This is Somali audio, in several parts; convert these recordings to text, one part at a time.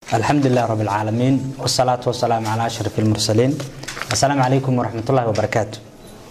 الحمد لله رب العالمين والصلاة والسلام على أشرف المرسلين. السلام عليكم ورحمة الله وبركاته.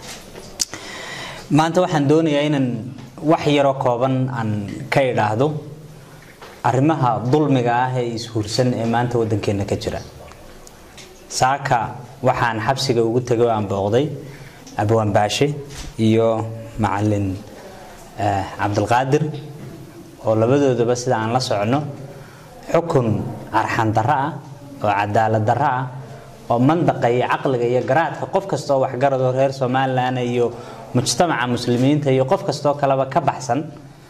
ما أنت واحد دوني أين وحي ركوبا عن كيد هذا أرمها ظلم جاه يسهرسن ما أنت ودن كنا كجرا ساكا وحن حبسي جوجود تجوا عن بغضي أبو أنباشي يو معلن عبد القادر ولا بدو بس عن لا سعنه حكم أرحان دراء وعدالة دراء ومنطقة عقل جي جرات فقف كستو وحجر غير سومال لأن يو مجتمع مسلمين تيو قف كستو كلام كبحسن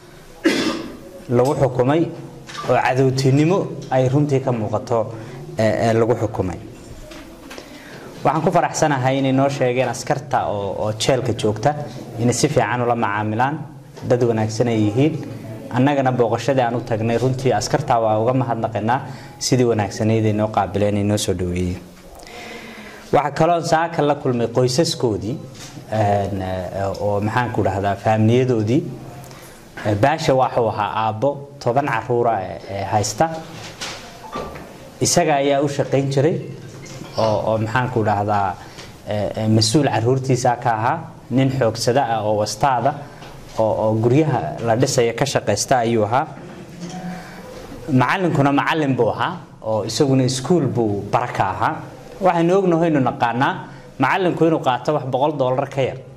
لو حكومي وعدو تنمو أي رمتي كم وقته لو حكومي waxaan ku faraxsanahay in noo sheegeen askarta oo jeelka joogta in si fiican ula macaamilaan dad wanaagsan ay yihiin annagana booqashada aan u tagnay runtii askarta waa uga mahadnaqnaa sidii wanaagsaneed ee noo qaabileen inoo soo dhaweeyay waxa kale oo saaka la kulmay qoysaskoodii oo maxaan ku dhahdaa faamiliyadoodii baasha waxa uu ahaa aabbo 10 caruur haysta isaga ayaa u shaqeyn jiray oo maxaan ku dhahdaa mas'uul caruurtiisa ka ahaa nin xoogsada ah oo wastaada oo guryaha la dhisay ka shaqeysta ayuu ahaa macallinkuna macallin buu ahaa oo isaguna iskuul buu baraka ahaa waxaan ognahay inuu naqaana macallinku inuu qaato wax $100 ka yar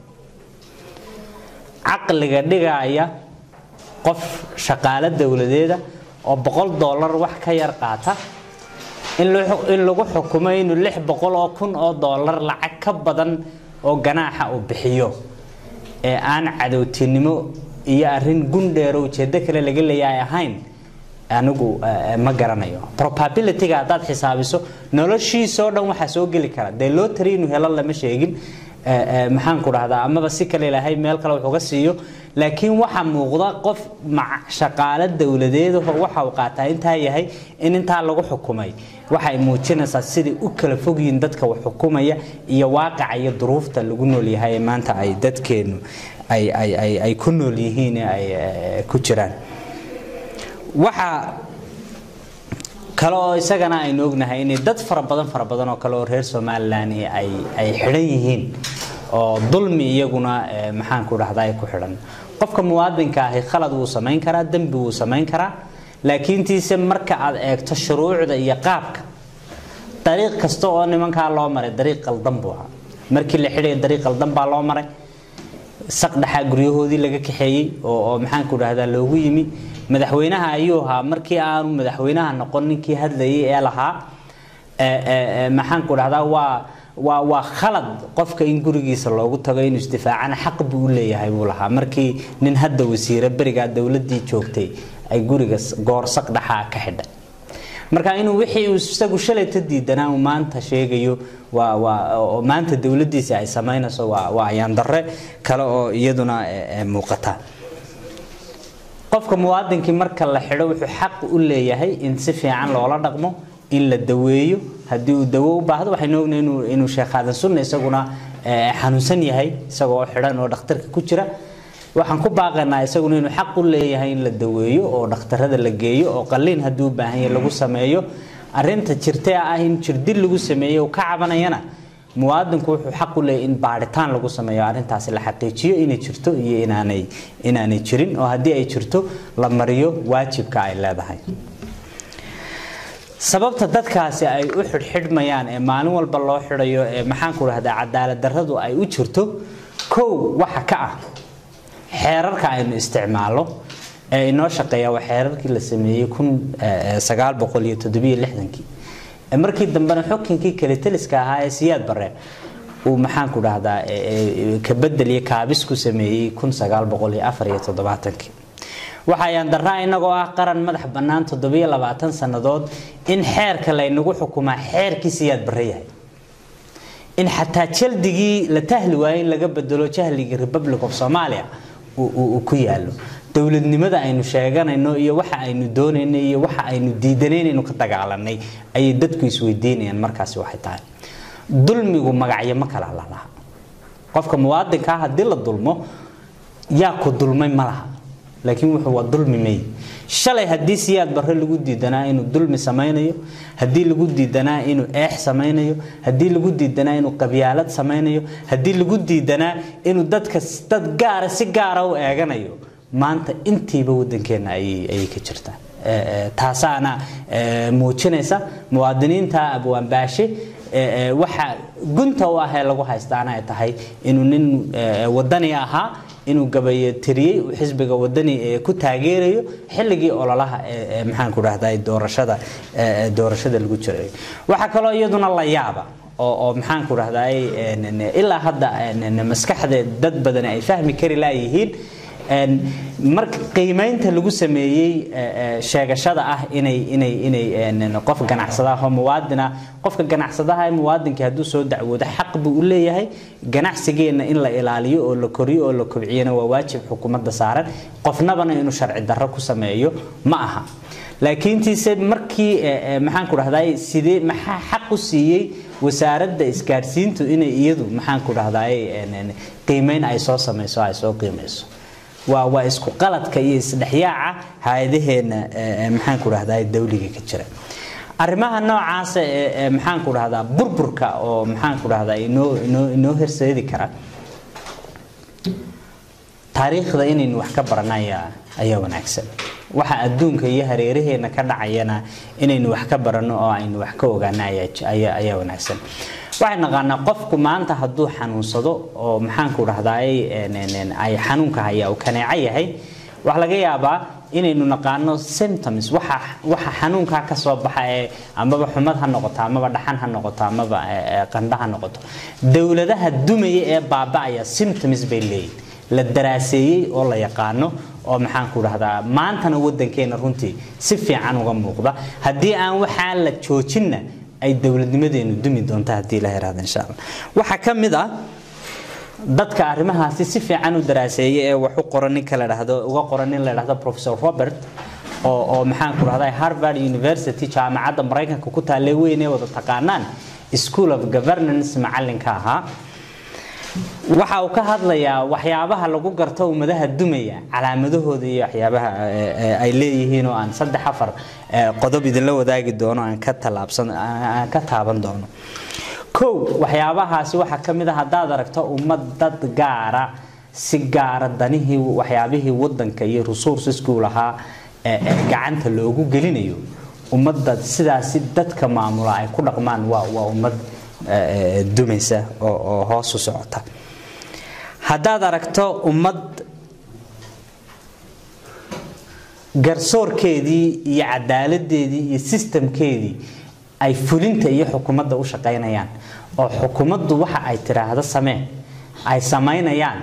aqliga dhigaya qof shaqaale dawladeed oo $100 wax ka yar qaata in lagu xukumay inuu $600,000 lacag ka badan oo ganaaxa uu bixiyo ee aan cadowtinimo iyo arin gundheer oo jeeda kale laga leeyahay ahayn anigu ma garanayo probability-ga hadaad xisaabiso noloshiisa oo dhan waxa soo gali kara de lottery inuu helo lama sheegin maxaan ku dhahdaa amaba si kale ilaahay meel kale wuxuu ga siiyo laakiin waxa muuqda qof shaqaale dawladeed oo waxa uu qaataa inta yahay in inta lagu xukumay waxay muujinaysaa sidii u kala fogyiin dadka wax xukumaya iyo waaqaca iyo duruufta lagu nool yahay maanta ay dadkeenu ay ku nool yihiin ay ku jiraan waxa kale oo isagana ay noognahay in dad fara badan oo kale oo reer Soomaaliland ay xiran yihiin oo dulmi iyaguna maxaan ku dhahdaa ay ku xiran qofka muwaadinka ah khalad uu sameyn karaa dambi uu sameyn karaa laakiin tiise marka aad eegto shuruucda iyo qaabka dariiq kasta oo nimanka loo maray dariiq qaldan buu ahaa markii la xidhay dariiq qaldan baa loo maray saqdaxa guryahoodii laga kaxeeyay oo maxaan ku dhahdaa loogu yimi madaxweynaha ayuu ahaa markii aanu madaxweynaha noqon ninkii hadlayay ee lahaa maxaan ku dhahdaa waa khalad qofka in gurigiisa loogu tago inuu isdifaacana xaq buu leeyahay buu lahaa markii nin hadda wasiir bariga dawladii joogtay ay guriga goor saqdaxa ka xidhay marka inuu wixii uu isagu shalay diidanaa maanta sheegayo waa maanta dawladiisa ay sameynayso waa ayaan darre kale oo iyaduna muuqata qofka muwaadinka marka la xidho wuxuu xaq u leeyahay in si fiican loola dhaqmo in la daweeyo hadii uu dawo u baahdo waxay noognayn inuu sheekhadan sunna isaguna xanuunsan yahay isagoo xidhan oo dhakhtarka ku jira waxaan ku baaqaynaa isaguna inuu xaq u leeyahay in la daweeyo oo dhakhtarada la geeyo oo qaliin hadii u baahan yahay lagu sameeyo arinta jirtay ah in jirdil lagu sameeyo ka cabanayana muwaadinku wuxuu xaq u leeyahay in baaritaan lagu sameeyo arintaas la xaqiijiyo inay jirto iyo inaanay jirin oo hadii ay jirto la mariyo waajibka ay leedahay sababta dadkaasi ay u xidhmayaan ee maalin walba loo xidhayo ee maxaan ku rahdaa cadaalad darradu ay u jirto waxa ka ah xeerarka aynu isticmaalo ee inoo shaqeeya waa xeerarkii la sameeyay 1967 markii dambena xukunkii kale taliska ahaa ee siyaad bare uu maxaan ku dhahdaa ka bedeliye kaabis ku sameeyay 1974 waxaan daraa inagoo ah qaran madax banaan 27 sanadood in xeerka la inagu xukumaa xeerkii siyaad bare yahay in xataa jildigii la tahli waayay laga bedelo jahliga Republic of Somalia uu ku yaalo dawladnimada aynu sheeganayno iyo waxa aynu doonayno iyo waxa aynu diidanayno ka dagaalanay ay dadku isweydiinayaan markaas waxay tahay dulmigu magacyo ma kala laha qofka muwaadinka hadii la dulmo yaa ku dulmay malaha laakiin wuxuu waa dulmi may shalay haddii siyaad barre lagu diidanaa inuu dulmi samaynayo haddii lagu diidanaa inuu eex samaynayo haddii lagu diidanaa inuu qabyaalad samaynayo haddii lagu diidanaa inuu dad gaara si gaara u eeganayo maanta intiiba wadankeena ay ka jirtaa taasaana muujinaysa muwaadiniinta abwaan baashe waxa gunta u ah ee lagu haystaana ay tahay inuu nin wadani ahaa inuu gabayo tiriyay xisbiga wadani ku taageerayo xilligii ololaha maxaan ku raahday doorashada lagu jiray waxa kale oo iyaduna la yaaba oo maxaan ku raahday ilaa hadda maskaxda dad badan ay fahmi kari laayihiin marka qiimeynta lagu sameeyay sheegashada ah inay qof ganacsada ah muwaadina qofka ganacsadaha ee muwaadinka haduu soo dacwoodo xaq buu u leeyahay ganacsigeena in la ilaaliyo oo la koriyo oo la kobciyana waa waajib xukuumadda saaran qofnabana inuu sharci darro ku sameeyo ma aha laakiin tiise markii maxaan ku raahday sidee maxaa xaq u siiyay wasaaradda isgaarsiintu inay iyadu maxaan ku raahday qiimeyn ay soo sameyso ay soo qiimeyso waa isku qaladka iyo isdhaxyaaca hay'adaheena maxaan ku raahday dawliga ka jira arrimaha noocaas maxaan ku raahdaa burburka oo maxaan ku raahdaa inoo horseedi kara taariikhda inaynu wax ka baranaya ayaa wanaagsan waxa adduunka iyo hareeraheena ka dhacayana inaynu wax ka barano oo aynu wax ka ogaanay ayaa wanaagsan waxaan naqaanaa qofku maanta hadduu xanuunsado oo maxaan ku raahday ay xanuunka haya oo kaneeca yahay wax laga yaabaa inaynu naqaano symptoms waxa xanuunka ka soo baxay amaba xumad ha noqoto amaba dhaxan ha noqoto amaba qandha ha noqoto dawladaha dumaya ee baaba'aya symptoms bay leeyihiin la daraaseeyay oo la yaqaano oo maxaan ku raahdaa maantana wadankeena runtii si fiican uga muuqda haddii aan waxa la joojinna ay dawladnimadeenu dumi doonto hadii la yiraahdo insha Allah waxa kamid ah dadka arrimahaasi si fiican u daraaseeyay ee wax u qoran in kala dhahdo uga qoran in la dhahdo Professor Robert oo maxaan ku raahday Harvard University jaamacadda Mareykanka ku taalay weyn ee wada taqaanaan School of Governance macalinka ahaa waxa uu ka hadlayaa waxyaabaha lagu garto ummadaha dumaya calaamadahooda iyo waxyaabaha ay leeyihiin oo aan 3-4 qodob idin la wadaagi doono aan ka taaban doono koow waxyaabahaasi waxa kamid ah hadaad aragto ummad dad gaara si gaara danihii waxyaabihii wadanka iyo resources-ku lahaa gacanta loogu gelinayo ummadda sidaas dadka maamula ay ku dhaqmaan waa ummad dumaysa oo hoos u socota hadaad aragto ummad garsoorkeedii iyo cadaaladeedii iyo systemkeedii ay fulinta iyo xukuumadda u shaqeynayaan oo xukuumaddu waxa ay tiraahdo samee ay sameynayaan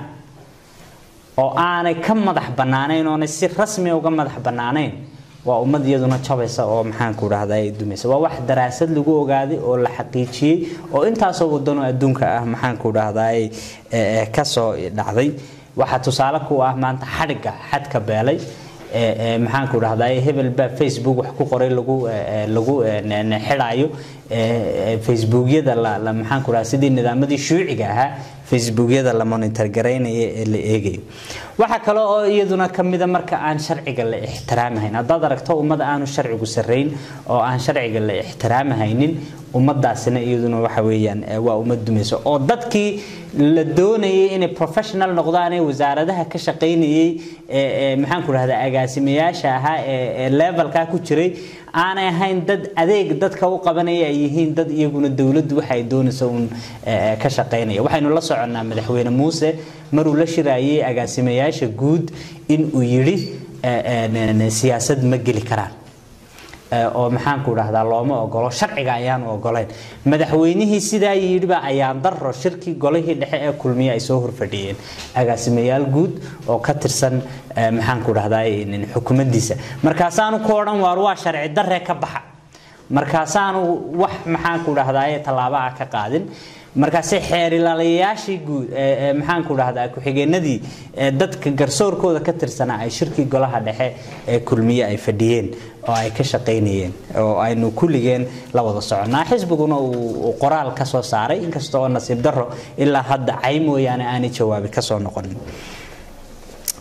oo aanay ka madax banaaneyn oo si rasmi uga madax banaaneyn waa ummad iyaduna jabaysa oo maxaan ku raahday dumaysa waa wax daraasad lagu ogaaday oo la xaqiijiyay oo intaas oo wadano adduunka ah maxaan ku raahday ka soo dhacday waxa tusaale ku ah maanta xadka beelay maxaan ku raahday hebel ba Facebook wax ku qoray lagu xidhaayo Facebookyada la maxaan ku raahday sidii nidaamyadii shuuciga ahaa Facebookyada la monitor gareynay ee la eegay waxa kale oo iyaduna kamida marka aan sharciga la ixtiraamayn hadaad aragto ummad aanu sharcigu sareyn oo aan sharciga la ixtiraamahaynin ummadaasina iyaduna waxa weeyaan waa ummad dumayso oo dadkii la doonayay inay professional noqdaan ee wasaaradaha ka shaqeynayay maxaan ku raahdaa agaasimayaasha ahaa ee levelka ku jiray aanay ahayn dad adeeg dadka u qabanaya ay yihiin dad iyaguna dawladdu waxa ay doonayso ka shaqeynaya waxaynu la soconaa madaxweyne Muuse maruu la shiraayay agaasimayaasha guud in uu yiri siyaasad ma geli karaan oo maxaan ku raahdaa looma ogolo sharciga ayaan ogolayn madaxweynihii sidaa yiriba ayaan daro shirki golihii dhexe ee kulmiye ay soo horfadhiyeen agaasimayaal guud oo ka tirsan maxaan ku raahdaa xukuumaddiisa markaasaanu ku oran waa sharci darre ka baxa markaasaanu wax maxaan ku raahdaa talaabo ka qaadin markaas xeerilaalayaashii guud maxaan ku raahdaa ku xigeenadii dadka garsoorkooda ka tirsanaa ay shirki golaha dhexe ee kulmiye ay fadhiyeen oo ay ka shaqeynayeen oo aynu kulligeen la wada soconaa xisbiguna uu qoraal ka soo saaray inkastoo nasiib darro ilaa hadda ay mooyaan aanay jawaabi ka soo noqonin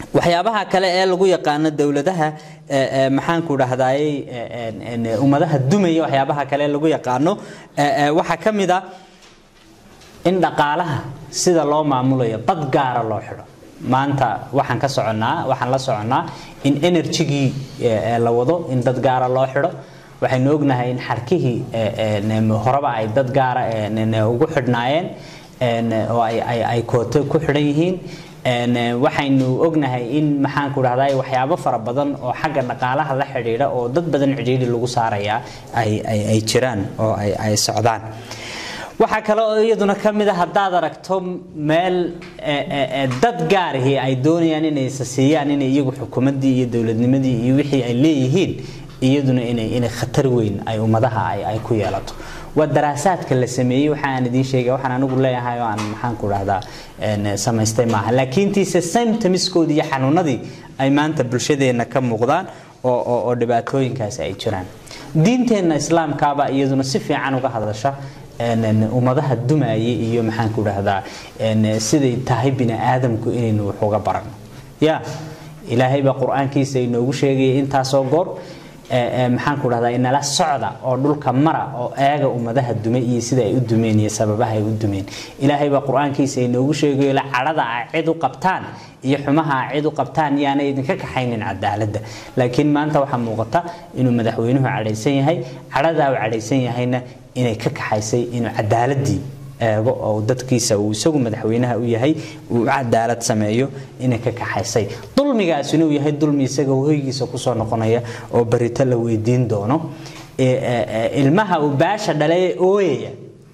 waxyaabaha kale ee lagu yaqaan dawladaha maxaan ku dhahdaay ummadaha dumaya waxyaabaha kale ee lagu yaqaano waxa kamid ah in dhaqaalaha sida loo maamulayo bad gaar loo xiro maanta waxaan la soconaa in energy-gii la wado in dad gaar loo xiro waxaynu ognahay in xarkihii horaba ay dad gaar ugu xidhnaayeen oo ay kooto ku xidhan yihiin waxaynu ognahay in maxaan ku dhahday waxyaabo fara badan oo xagga dhaqaalaha la xiriira oo dad badan cidhiidhi lagu saaraya ay jiraan oo ay socdaan waxa kale oo iyaduna kamid ah hadaad aragto meel dad gaarihii ay doonayaan inay siiyaan inay iyagu xukuumadii iyo dawladnimadii iyo wixii ay leeyihiin iyaduna inay khatar weyn ay ummadaha ay ku yeelato ودراسات كلا سمية وحنا دي شيء وحنا نقول له هاي عن محن كل هذا سمستي معه لكن تيسسم تمسكو دي حنونا دي أي ما أنت بالشدة إنك كم مقدار أو دباتوين كاس أي شران دين تين الإسلام كابا يزون صفي عنو كهذا الشيء إن ومضها الدماء يوم محن كل هذا إن سيد تهيبنا آدم كإنه حوجا برنا يا إلهي بالقرآن كيس إنه وشيء إنت صغر maxaan ku dhahdaa in la socda oo dhulka mara oo eega ummadaha dumay iyo sida ay u dumeen iyo sababaha ay u dumeen ilaahay ba quraankiisa inoogu sheegay la carada cid u qabtaan iyo xumaha cid u qabtaan yaana idinka kaxaynin cadaaladda laakiin maanta waxa muuqata inuu madaxweynuhu cadaysan yahay carada uu cadaysan yahayna inay ka kaxaysay inuu cadaaladii eego oo dadkiisa uu isagu madaxweynaha u yahay uu cadaalad sameeyo inay ka kaxaysay dulmigaas inuu yahay dulmi isaga hoygiisa ku soo noqonaya oo barita la weydiin doono ilmaha uu baasha dhalay ooyaya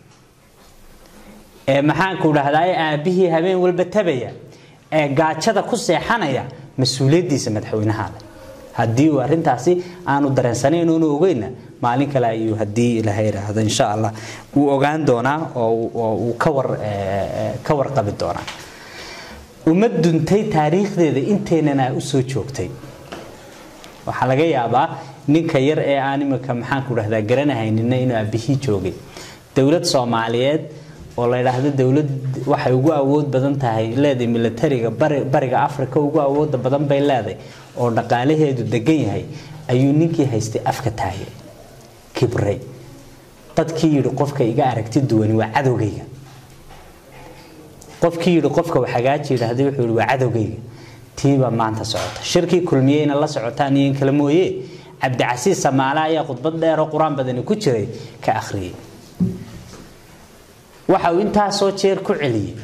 maxaan ku dhahdaa aabihii habeen walba tabaya gaajada ku seexanaya mas'uuliyadiisa madaxweynaha haddii uu arintaasi aanu dareensaneyn oo ogeeyna maalin kale ayuu hadii ilaahay raahdo insha Allah uu ogaan doona oo uu ka warqabi doona umaduntay taariikhdeeda inteena u soo joogtay waxa laga yaabaa ninka yar ee aan imika maxaan ku dhahdaa garanahayna inuu aabihii joogay dawlad Soomaaliyeed oo la yiraahdo dawlad waxay ugu awood badan tahay leedahay militariga bariga Afrika ugu awood badan bay leedahay oo dhaqaalaheedu degan yahay ayuu ninkii haystay afka taagay kibray dadkii yiri qofka iga aragti duwan waa cadowgayga qofkii yiri qofka waxa hagaaji yiraahday wuxuu waa cadowgayga tiiba maanta socota shirkii kulmiyeyna la socotaan in kala mooyee Abdi Casiis Samaala ayaa khudbad dheer oo Quraan badan ku jiray ka akhriyay waxa uu inta soo jeer ku celiyay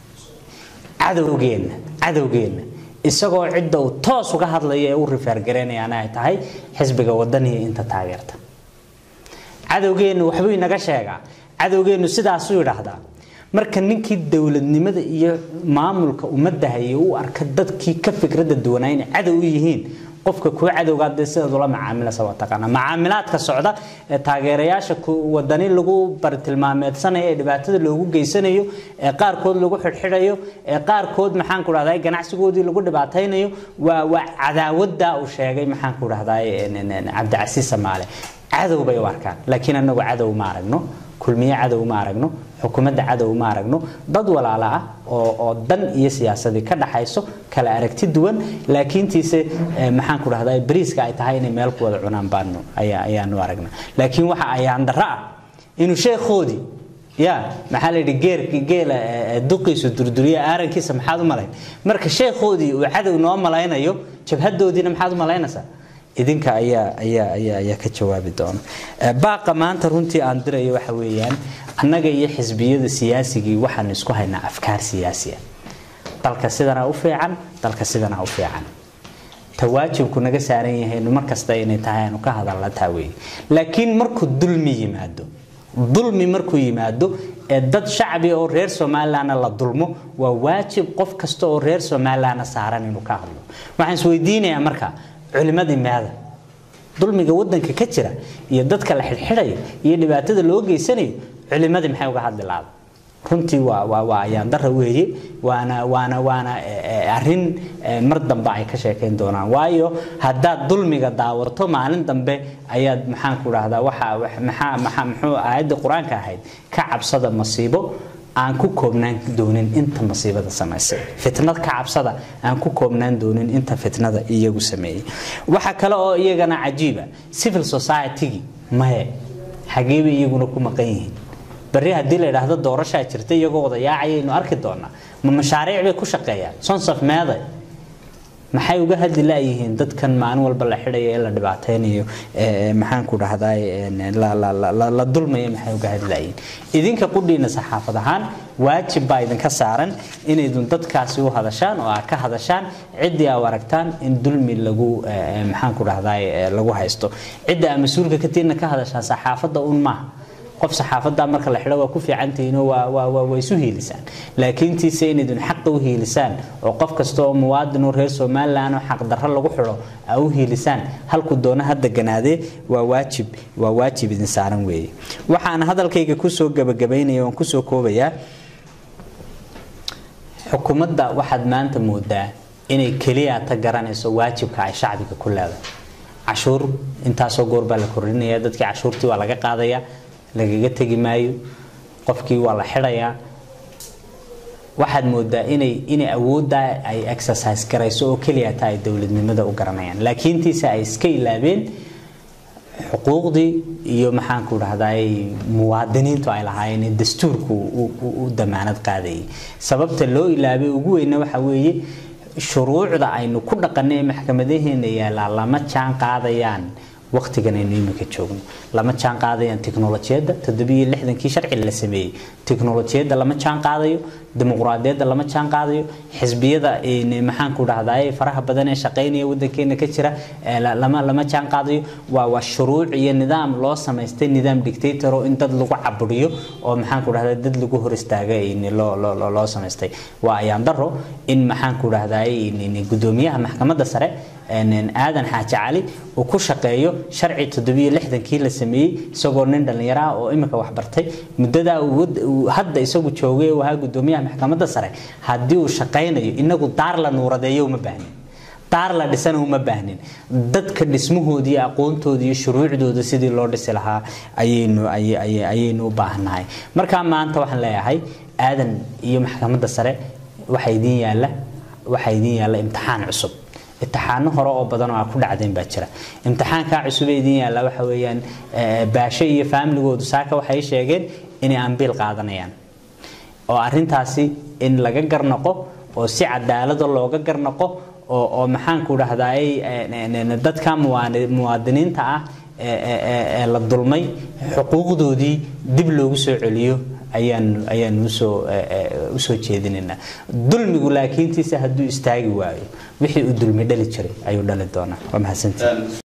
cadowgeena isagoo cidda uu toos uga hadlaya ee uu refer gareynayana ay tahay xisbiga wadaniga inta taageerta cadowgeenu waxba inaga sheega cadowgeenu sidaas uu yiraahdaa marka ninkii dawladnimada iyo maamulka ummadda hay uu arka dadkii ka fikrada duwanayna cadow yihiin qofka ku cadowgaad sida la macaamilo sababtana macaamilaadka socda ee taageerayaasha wadani lagu bartilmaameedsanay ee dhibaatada loogu geysanayo ee qaar kood lagu xirxirayo ee qaar kood maxaan ku raahday ganacsigoodii lagu dhibaataynayo waa cadaawada uu sheegay maxaan ku raahday Abdi Casiis Samaale cadow bay warkaan laakiin anagu cadow ma aragno kulmiye cadow ma aragno xukuumadda cadow ma aragno dad walaala ah oo dan iyo siyaasad ka dhaxayso kala aragti duwan laakiin tiise maxaan ku raahday bariiska ay tahay in meel ku wada cunaan baano ayaanu aragna laakiin waxa ayaan daraa inuu sheekhoodi ya maxaa la yiri geela duqiisu durduriya aarankiisa maxaad u malayn marka sheekhoodi uu cadow noo malaynayo jabhadoodina maxaad u malaynaysaa idinka ayaa ka jawaabi doona baaqa maanta runtii aan dirayo waxa weeyaan annaga iyo xisbiyada siyaasiga waxaan isku haynaa afkaar siyaasiya dalka sidana u fiican tawaajibku naga saaran yahay markasta inay tahay aanu ka hadalna taaway laakiin markuu dulmi markuu yimaado dad shacbi oo reer Soomaaliland la dulmo waa waajib qof kasta oo reer Soomaaliland saaran inuu ka hadlo waxaan isweydiinayaa marka culimadii maada dulmiga wadanka ka jira iyo dadka la xilxirayo iyo dhibaatada loo geysanayo culimadii maxay uga hadli lahayd runtii waa ayaan dara weeye waana arin mar dambe ay ka sheekeen doonaan waayo hadaa dulmiga daawarto maalin dambe ayaad maxaan ku raahdaa waxa muxuu aayada quraanka ahayd ka cabsada masiibo aan ku koobnaan doonin inta masiibada samaysay fitnad ka cabsada aan ku koobnaan doonin inta fitnada iyagu sameeyay waxa kale oo iyagana cajiiba civil society maye xageeba iyaguna ku maqan yihiin bari hadii la yiraahdo doorasho jirtay iyagoo wadayaacayaynu arki doonaa ma mashaariic bay ku shaqeeyaan sons of meeday maxay uga hadli laayihiin dadkan maalin walba la xidhay ee la dhibaateynayo maxaan ku dhahday la dulmay maxay uga hadli laayihiin idinka qudhiina saxaafad ahaan waajib baa idinka saaran inaydun dadkaasi u hadashaan oo ka hadashaan cidii ay aragtaan in dulmi lagu maxaan ku dhahday lagu haysto cidda mas'uulka ka tiina ka hadashaan saxaafadda ma qof saxaafadda marka la xidho waa ku fiicantiin waa isu heelisaan laakiin tiise inay xaq u heelisaan oo qof kasto oo muwaadin reer Soomaaliland oo xaq darro lagu xidho ay u heelisaan halku doona hadda ganaade waa waajib idin saaran weeye waxaan hadalkayga ku soo gabagabeynaya oo ku soo koobaya xukuumadda waxaad maanta moodaa inay kaliya ta garanayso waajibka ay shacbiga ku leedahay cashuur intaasoo goor baa la kordhinaya dadkii cashuurtii waa laga qaadaya lagaga tagi maayo qofkii waa la xidhaya waxaad moodaa inay awoodda ay exercise garayso oo kaliya ta ay dawladnimada u garanayaan laakiin tiisa ay iska ilaabeen xuquuqdii iyo maxaan ku dhahday muwaadiniintu ay lahaayeen dastuurku u damaanad qaaday sababta loo ilaabay ugu weyn waxa weeye shuruucda aynu ku dhaqanay maxkamadaheena yaala lama jaan qaadayaan waqtigan aynu imika joogno lama jaan qaadayaan tiknoolajiyada 760kii sharci la sameeyay tiknoolajiyada lama jaan qaadayo dimuqraadiyadda lama jaan qaadayo xisbiyada maxaan ku dhahday faraha badan ee shaqeynaya wadankeena ka jira lama jaan qaadayo waa shuruuc iyo nidaam loo sameystay nidaam dictator oo in dad lagu caburiyo oo maxaan ku dhahday dad lagu hor istaagay in loo sameystay waa ayaan daro in maxaan ku dhahday gudoomiyaha maxkamadda sare aadan xaaji cali oo ku shaqeeyo sharci 760kii la sameeyay isagoo nin dhalinyaro oo imika wax bartay muddada hadda isagu joogay oo ha gudoomiyaha maxkamadda sare hadii uu shaqeynayo inagu daar la nuuradeeyo ma baahnin daar la dhisana uma baahnin dadka dhismahoodii aqoontoodii iyo shuruucdooda sidii loo dhisi lahaa ayaynu u baahnahay marka maanta waxaan leeyahay aadan iyo maxkamadda sare waxa idin yaala imtixaan cusub imtixaano hore oo badan oo ku dhacdeen baa jira imtixaanka cusub ee idin yaala waxa weeyaan baashay iyo familygoodu saaka waxay sheegeen inay ambil qaadanayaan oo arintaasi in laga garnaqo oo si cadaalad looga garnaqo oo maxaan ku dhahday dadka muwaadiniinta ah ee la dulmay xuquuqdoodii dib loogu soo celiyo ayaan u soo jeedinayna dulmigu laakiin tiisa haduu istaagi waayo wixii uu dulmi dhali jiray ayuu dhali doonaa waa mahadsantiin